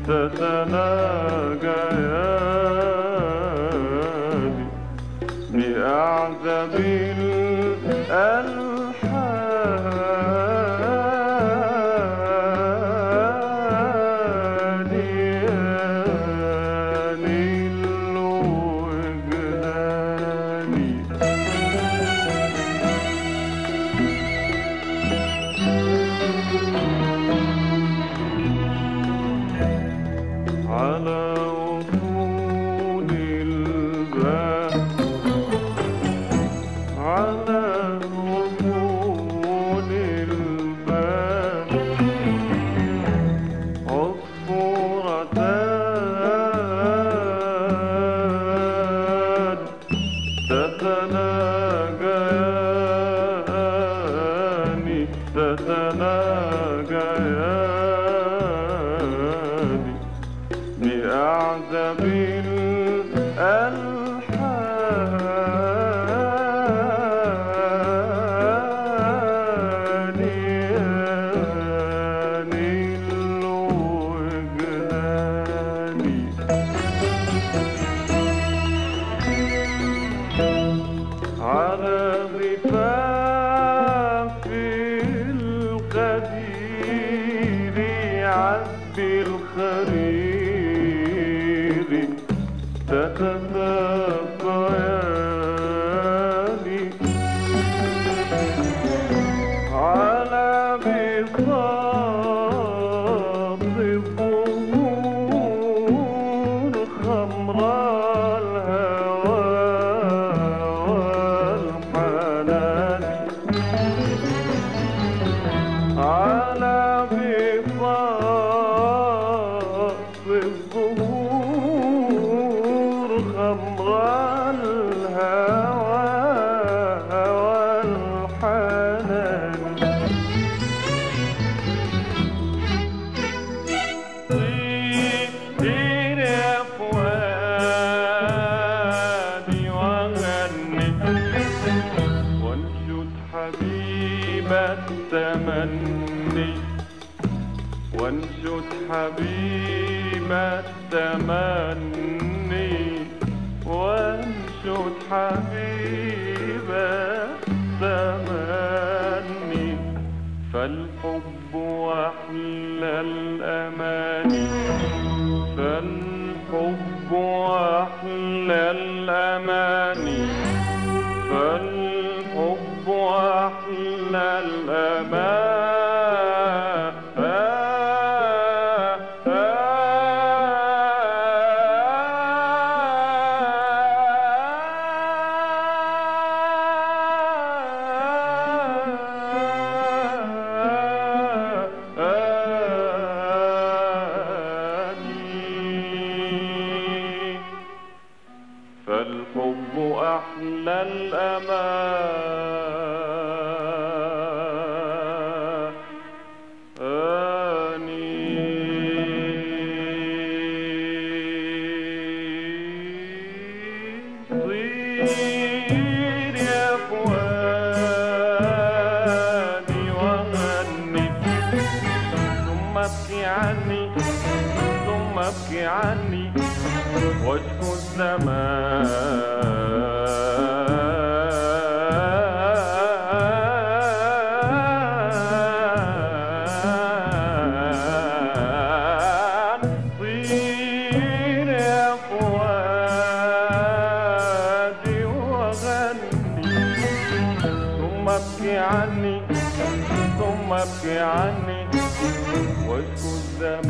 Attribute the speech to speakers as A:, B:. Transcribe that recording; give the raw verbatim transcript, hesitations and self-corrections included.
A: تتناجيان بأعذب الألحان يا نيل وجداني. على وصول الباب على وصول الباب عصفورتان تتناجيان تتناجيان بأعذب الألحان يا نيل وجداني. على ضفاف الغدير عذب الخرير تتساقيان على بساط الظهور خمراء الهوى والحنان على بساط الظهور خمراء الهوى والحنان. طير يا فؤادي وغني وانشد حبيب التمني وانشد حبيب التمني وانشد حبيب التمني. فالحب أحلى الأماني فالحب أحلى الأماني فالحب أحلى الأماني. فالحب أحلى الأماني. طير يا فؤادي وغني ثم ابكي عني ثم ابكي عني واشكو الزمان. طير يا فؤادي وغني ثم ابكي عني ثم ابكي عني واشكو الزمان.